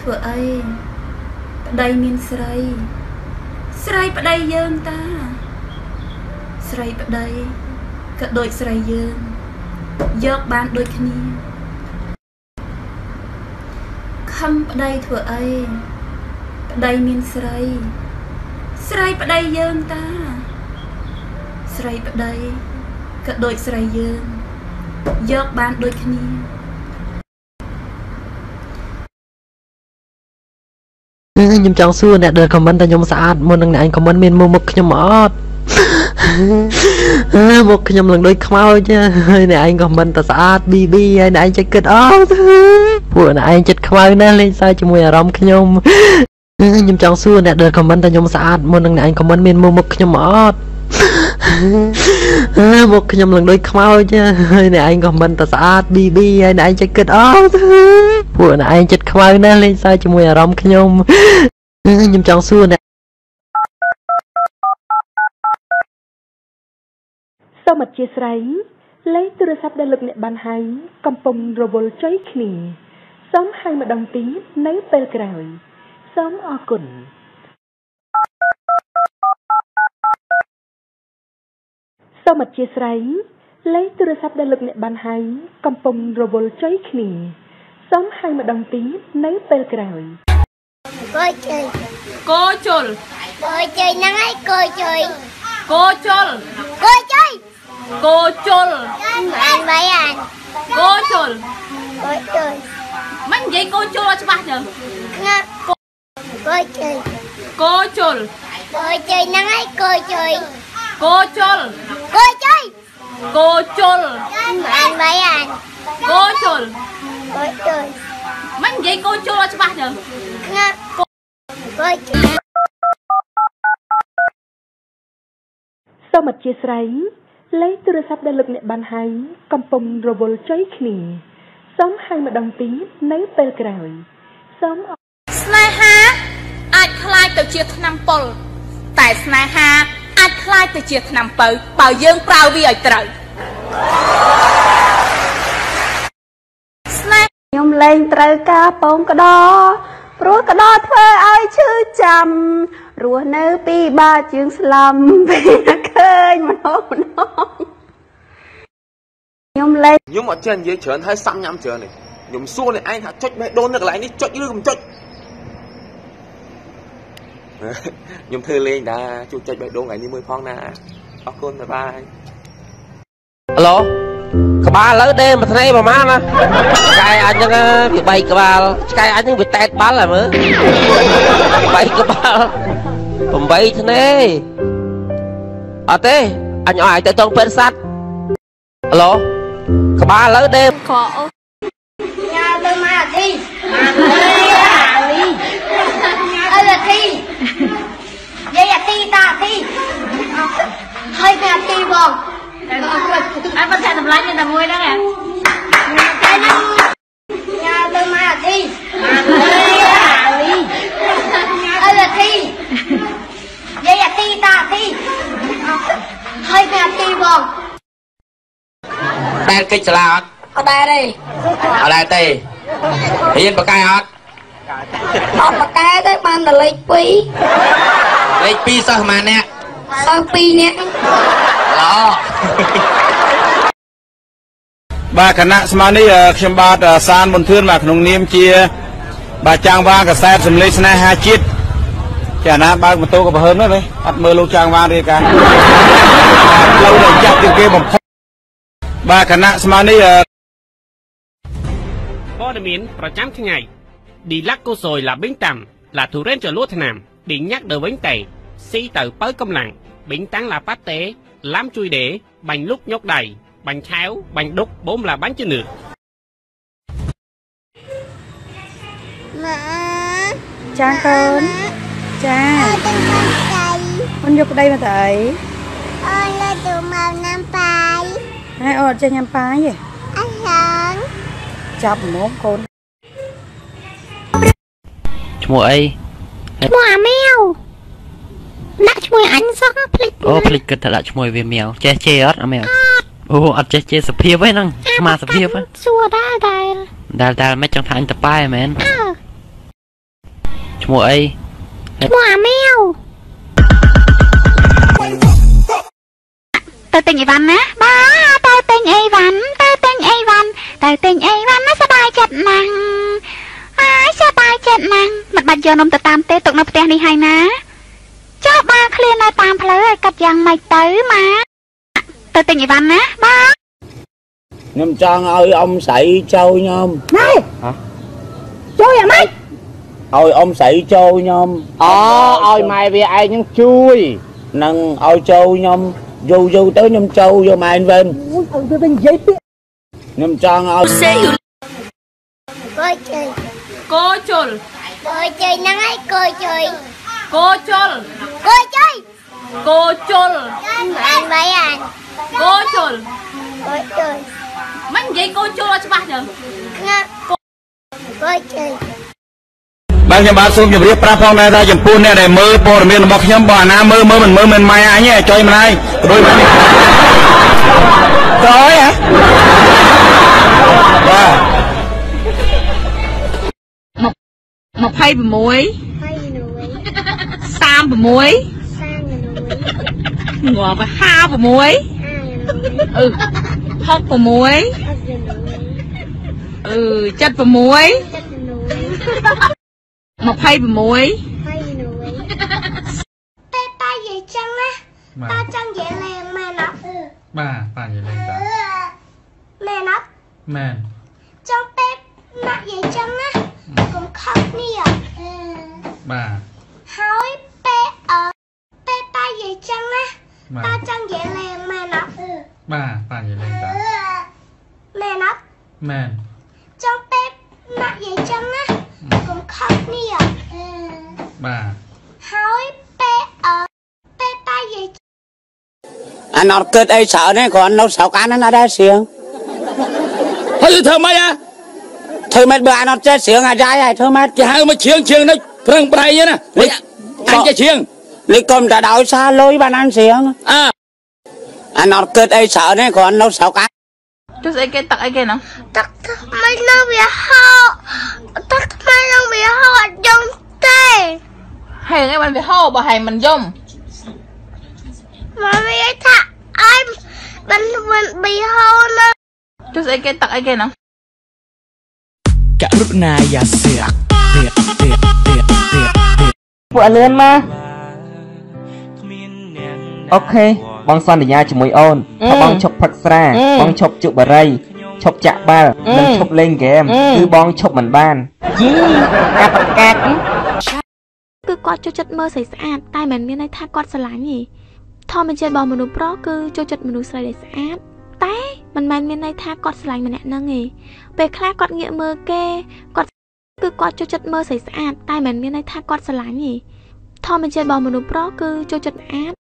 thừa ấy đây miên sray sray ở đây dương ta sray ở đây cả đôi sray dương dọc bàn đôi khni khăm ở đây thừa ấy đây miên sray sray ở đây dương ta sray ở đây cả đôi sray dương dọc bàn đôi khni nhung chọn xưa nè đời comment ta nhung sạch một lần này anh comment miền mua một nhung mót một nhung lần đôi khmau chứ này anh comment ta sạch bb này anh check it out buổi này anh check khmau nè lên sai cho mùi rong nhung nhung chọn xưa nè đời comment ta nhung sạch một lần này anh comment miền mua một nhung mót một nhung lần đôi khmau chứ này anh comment ta sạch bb này anh check it out buổi này anh check khmau nè lên sai cho mùi rong nhung nhung chọn xưa nè sau mặt chia sẻ lấy từ sắp đại lực nệ bàn hay cầm pom robot cháy khỉ sớm hay mà đồng tí nấy pel cày sớm o cùn sau mặt chia sẻ lấy từ sắp đại lực nệ bàn hay cầm pom robot cháy khỉ sớm hay mà đồng tí nấy pel cày cô chul nắng ấy cô chơi cô chul cô chul anh mấy anh cô chul cô chơi mình vậy cô chul là chả nhở cô chơi nắng ấy cô chơi cô chul cô chul anh mấy anh cô chul cô chơi mình vậy cô chul là chả nhở sau mặt chia sẻ lấy từ sắp đại lực nệ bàn hay cầm pom robot cháy khỉ sớm hay mà đồng tí nấy pel cày sớm Snaha អាចคล้ายទៅជាថ្នាំពុលតែស្នេហាអាចคล้ายទៅជាថ្នាំបើបើយើងប្រើវាឲ្យត្រូវខ្ញុំលែងត្រូវការពងក្តោព្រោះក្តោធ្វើឲ្យឈឺចាំរស់នៅពីបាជើងស្លាំពេលឃើញម្ដងខ្ញុំលែងខ្ញុំអត់ចេះនិយាយច្រើនហើយសាំញ៉ាំច្រើននេះខ្ញុំសួរនេះឯងថាចុចបេះដូងនៅកន្លែងនេះចុចឬមិនចុចខ្ញុំធ្វើលេងដែរជួយចុចបេះដូងថ្ងៃនេះមួយផងណាអរគុណបាយបាយឡូក្បាលលើដេមួយថ្ងៃប្រហែលណាឆ្កែអញហ្នឹងវា3ក្បាលឆ្កែអញហ្នឹងវាតែតបាល់ហ៎មើល3ក្បាល8ថ្ងៃអត់ទេអញឲ្យទៅតងពេទ្យសัตว์ឡូក្បាលលើដេខោញ៉ាទៅមកអាធីអើអាធីយាយអាធីតាអាធីហើយទៅអាធីបងអត់មិនថាតម្លៃតែមួយហ្នឹងតែហ្នឹងញ៉ាទៅមកអាធីអើអាធីយាយអាធីតាអាធីហើយទៅអាធីបងតែកិច្ចសាលាអត់អត់ដែរទេអត់ដែរទេរៀនបកែអត់អត់បកែទេបានតែលេខ2 លេខ2សិស្សប៉ុន្មានអ្នកសិស្ស2នាក់អូបាទគណៈស្មារតីខ្ញុំបាទសានមន្ទឿនបាទក្នុងនាមជាបាទចាងវាងកសែតសម្លេងស្នេហាជាតិចាណាបើកម៉ូតូក៏ប្រហើនដែរអត់មើលលោកចាងវាងទេកាផ្លូវដែលចាក់ជាងគេបំផុតបាទគណៈស្មារតីព័ត៌មានប្រចាំថ្ងៃឌីឡាក់កូសូយឡាប៊ីងតាមឡាទូរ៉េនចលួថ្នាំឌីញ៉ាក់ដើវិញតែស៊ីទៅបើកម្លាំងប៊ីងតាំងឡាប៉ាតេឡាំជួយដេបាញ់លុកញុកដៃបាញ់ឆាវបាញ់ដុកបូមឡាបាញ់ជឿនម៉ាចាកូនចាអូនយកក្តីមកទៅអីអូនលើទៅមកណាំបាយហើយអូនចេះញ៉ាំបាយទេអត់ហងចាប់ហ្មងកូនឈ្មោះអីឈ្មោះអាម៉ែវដាក់ឈ្មោះអញសោះភ្លេចអូភ្លេចគិតថាដាក់ឈ្មោះវាមៀវចេះជេអត់អាម៉ែវអូអត់ចេះជេសុភាពហ្នឹងស្មាសុភាពសួរដែរដែលមិនចង់ថាអញតប៉ែមែនឈ្មោះអីឈ្មោះអាម៉ែវទៅទិញអីវ៉ាន់ណាបាទទៅទិញអីវ៉ាន់ទៅទិញអីវ៉ាន់ទៅទិញអីវ៉ាន់ណាសប្បាយចិត្តណាស់ហើយសប្បាយចិត្តណាស់មិនបាច់យកនំទៅតាមទេទុកនៅផ្ទះនេះហើយណាចុះបាទឃ្លាននៅតាមផ្លូវឲ្យកាត់យ៉ាងម៉េចទៅម៉ាទៅទិញអីវ៉ាន់ណាបាទខ្ញុំចង់ឲ្យអ៊ំស្រីចូលខ្ញុំណែជួយអាម៉េចឲ្យអ៊ំស្រីចូលខ្ញុំឲ្យម៉ែវាឯងនឹងជួយនឹងឲ្យចូលខ្ញុំយូរទៅខ្ញុំចូលយកម៉ែវិញអូយទៅនិយាយពាក្យខ្ញុំចង់ឲ្យគោជុយគោជុលហ្នឹងហើយកោជុយគោជុលគោជុយគោជុលអានបាយអានគោជុលមិននិយាយគោជុលឲ្យច្បាស់ទៅណាគោជុយបាទខ្ញុំបាទសូមជម្រាបប្រាប់ផងដែរថាចំពោះអ្នកដែលមើលព័ត៌មានរបស់ខ្ញុំបើអាណាមើលមិនមើលមិនម៉ែអញទេចុយម្លាយរួយមកនេះចុយហ៎បាទ 26 36ងាប់56 66 តែតានិយាយចឹងណាតាចង់និយាយលេងមែនអត់បាទតានិយាយលេងតាមែនអត់មែនចង់ពេកណាក់និយាយចឹងណាកុំខឹងនេះបាទហើយពេកតានិយាយចឹងណាតាចង់និយាយលេងមែនអត់បាទតានិយាយលេងតាមែនអត់មែនចង់ពេកណាក់និយាយចឹងណាកុំខឹងនេះបាទហើយពេកតានិយាយអានអត់គិតអីច្រើនទេគ្រាន់នៅស្រុកអានណាដែរសៀងហើយធ្វើម៉េចធ្វើម៉េចបើអានអត់ចេះសៀងអាយាយហើយធ្វើម៉េចគេហៅមកជៀងនៅប្រឹងប្រែងណាអញចេះជៀងលេខកុំតែដោយសារលុយបានអានសៀងអានអត់គិតអីច្រើនទេគ្រាន់នៅស្រុកអានចុះស្អីគេទឹកអីគេណោះទឹកមិននៅវាហោទឹកថ្មីនៅវាហោអត់យំទេហើយថ្ងៃមិនវាហោបើហើយមិនយំមកវាថាអញមិនវាហោនៅចុះស្អីគេទឹកអីគេណោះករុណាយ៉ាសៀកពួកអលឿនមកអូខេបងសន្យាជាមួយអូនថាបងឈប់ផឹកស្រាបងឈប់ជក់បារីឈប់ចាក់បាល់និងឈប់លេងហ្គេមគឺបងឈប់មិនបានយីកាត់គឺគាត់ចូលចិត្តមើលស្រីស្អាតតែមិនមានន័យថាគាត់ស្រឡាញ់ទេធម្មជាតិរបស់មនុស្សប្រុសគឺចូលចិត្តមនុស្សស្រីដែលស្អាតតែមិនមែនមានន័យថាគាត់ស្រឡាញ់ម្នាក់ហ្នឹងទេពេលខ្លះគាត់ងាកមើលគេគាត់គឺគាត់ចូលចិត្តមើលស្រីស្អាតតែមិនមានន័យថាគាត់ស្រឡាញ់ទេធម្មជាតិរបស់មនុស្សប្រុសគឺចូលចិត្តស្អាត